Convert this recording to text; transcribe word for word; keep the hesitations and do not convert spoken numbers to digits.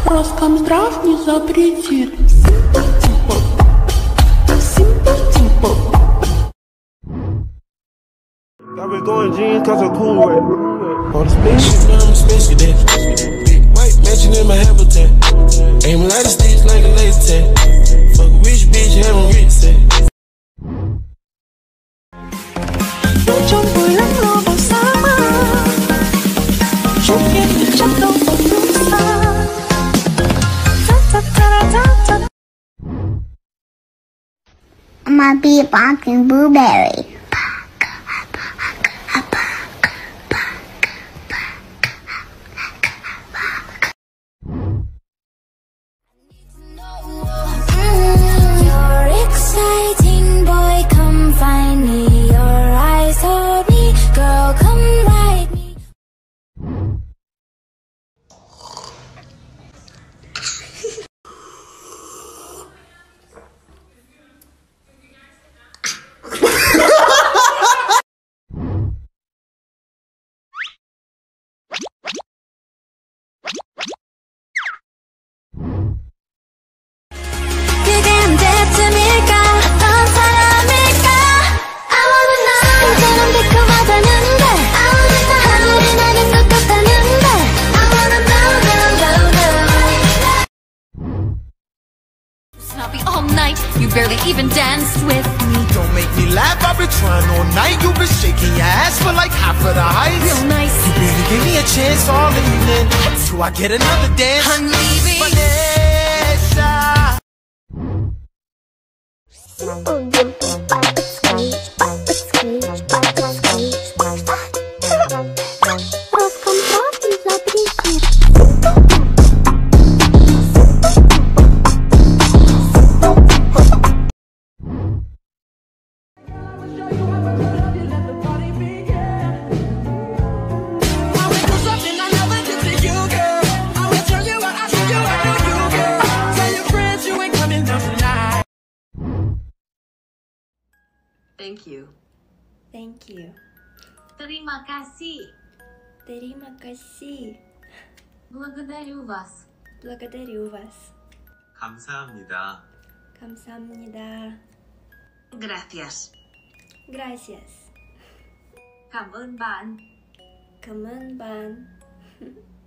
Роскомздрав не запретит. I've been going jeans cause I'm cool with it. On the spaceship, now I'm a space cadet. Big white mansion in my habitat. Aiming at the stage like a laser tag. Fuck a rich bitch, having rich set. I'ma be barking blueberry. You're exciting, boy, come find me. Your eyes hold me, girl, come ride me. All night, you barely even danced with me. Don't make me laugh, I've been trying all night. You've been shaking your ass for like half of the height. Real nice. You barely gave me a chance all evening. Do I get another dance? Honey, Vanessa. Simple, dimple, papa squeeze, papa squeeze, papa squeeze. Роскомздрав не запретит. Thank you. Thank you. Terima kasih. Terima kasih. Благодарю вас. Благодарю вас. 감사합니다. 감사합니다. Gracias. Gracias. Cảm ơn bạn. Cảm ơn bạn.